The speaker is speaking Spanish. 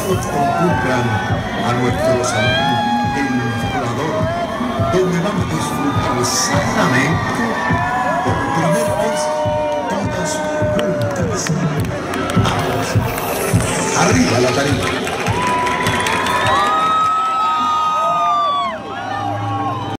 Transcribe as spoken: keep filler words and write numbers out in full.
invitados concumplan a nuestro salón El Volador, donde vamos a disfrutar sanamente por primera vez todas juntas. Vamos, arriba la tarima.